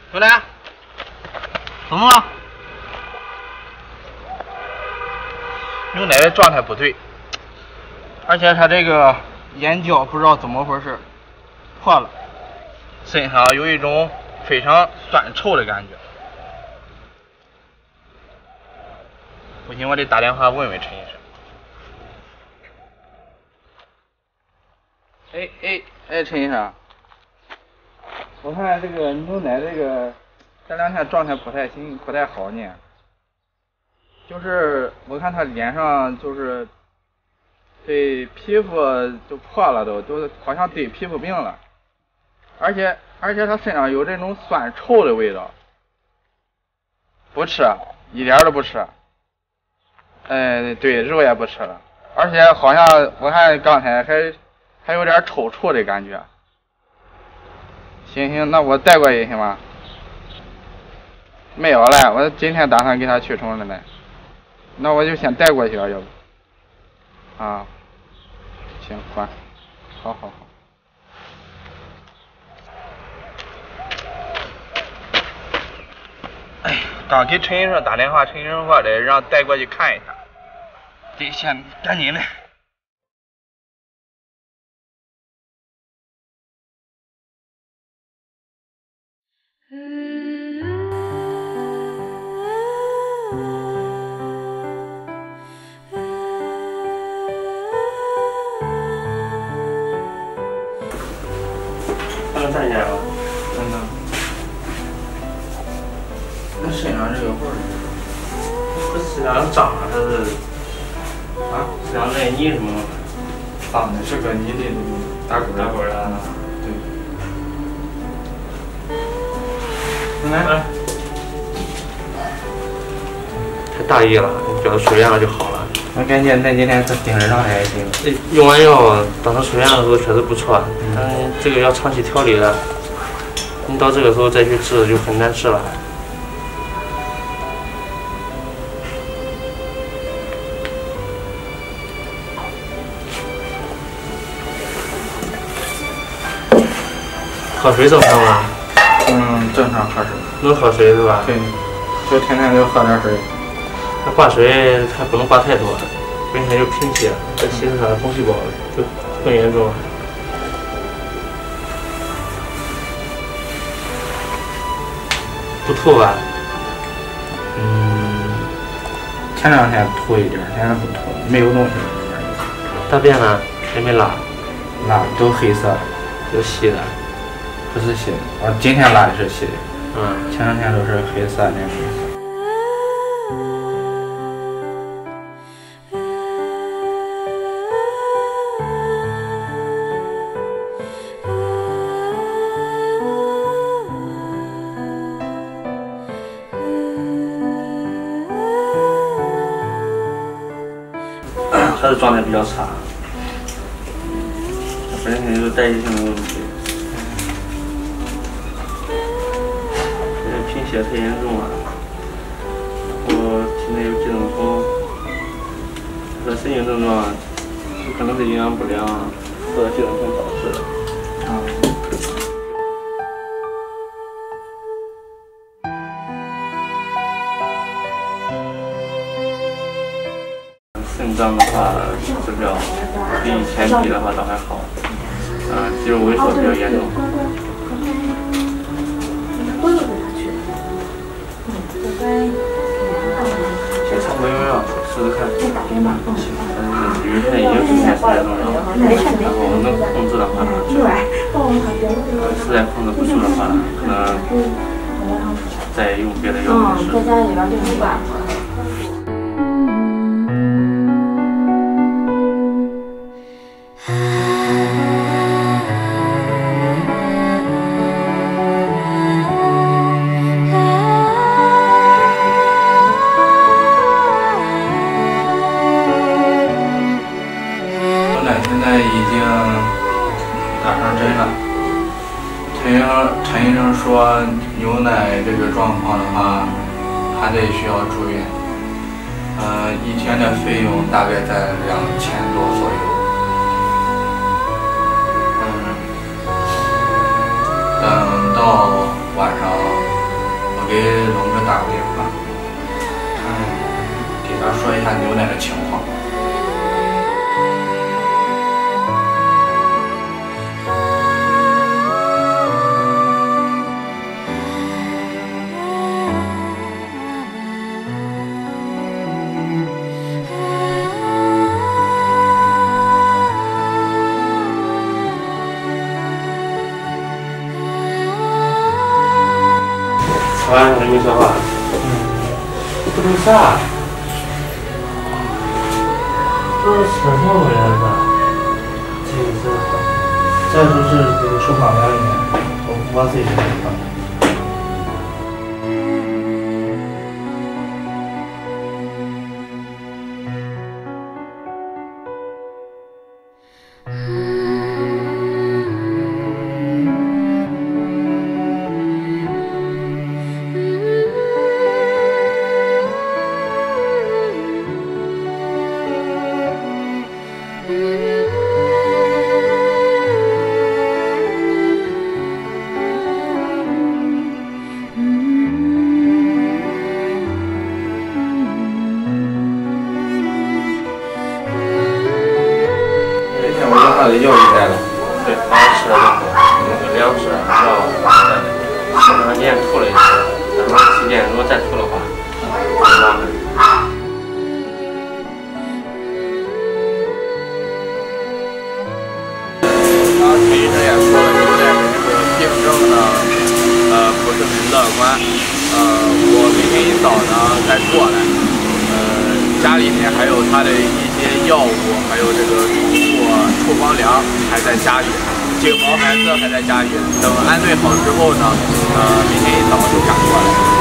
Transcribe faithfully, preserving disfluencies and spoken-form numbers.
回来，怎么了？牛奶的状态不对，而且他这个眼角不知道怎么回事，破了，身上有一种非常酸臭的感觉。不行，我得打电话问问陈医生。哎哎哎，陈医生，我看这个牛奶这个这两天状态不太行，不太好呢。就是我看他脸上就是对皮肤就破了都，都好像得皮肤病了，而且而且他身上有这种酸臭的味道。不吃，一点都不吃。哎，对，肉也不吃了，而且好像我看刚才还还有点抽搐的感觉。行行，那我带过去行吗？没有嘞，我今天打算给他驱虫的嘞。那我就先带过去了，要不？啊，行，管，好好好。哎，刚给陈医生打电话，陈医生说的让带过去看一下，得先赶紧的。 他能站起来吗？ 真的。那身上这个味儿， 这身上长了还是？ 啊？ 身上那泥什么？ 长的是个泥的打滚打滚的。 对。 来。太大意了，你觉得出院了就好了。 我感觉那几天他精神状态还行。 用完药，当时出院的时候确实不错，但是这个要长期调理的，你到这个时候再去治就很难治了。喝水正常吗？ 嗯，正常喝水。 能喝水是吧？ 对，就天天就喝点水。 他挂水还不能挂太多，不然他就贫血，这其实他的红细胞就更严重了。不吐吧？ 嗯，前两天吐一点，现在不吐，没有东西。 大便呢？也没拉？ 拉都黑色， 有稀的。 不是稀的，我今天拉的是稀的。 嗯。 前两天都是黑色那种。 他的状态比较差，他本身肯定是代谢性的问题，现在贫血太严重了，然后体内有寄生虫，他的神经症状有可能是营养不良和寄生虫导致的。啊。肾脏的话，治疗比以前比的话倒还好，嗯、呃，肌肉萎缩比较严重。先常规用药试试看，嗯，因为现在已经是开始严重了，然后能控制的话呢，就呃实在控制不住的话呢，可能再用别的药物试。 现在已经打上针了。陈医生，陈医生说牛奶这个状况的话，还得需要住院。呃，一天的费用大概在两千多左右。嗯，等到晚上说一下牛奶的情况。 吃完还没说话。嗯，不能啥？这是什么味儿的？这个是，这就是这个厨房里面，我我自己做的。 他的药就带了， 对，刚吃了那个那个粮食药带的，然后今天吐了一次，然后体检如果再吐的话，很麻烦。 他陈医生也说了，牛奶的这个病症呢，呃，不是很乐观。呃，我明天一早呢再过来，呃，家里面还有他的一些药物，还有这个宠物处方粮还在家里，颈毛孩子还在家里。等安顿好之后呢，呃，明天一早就赶过来。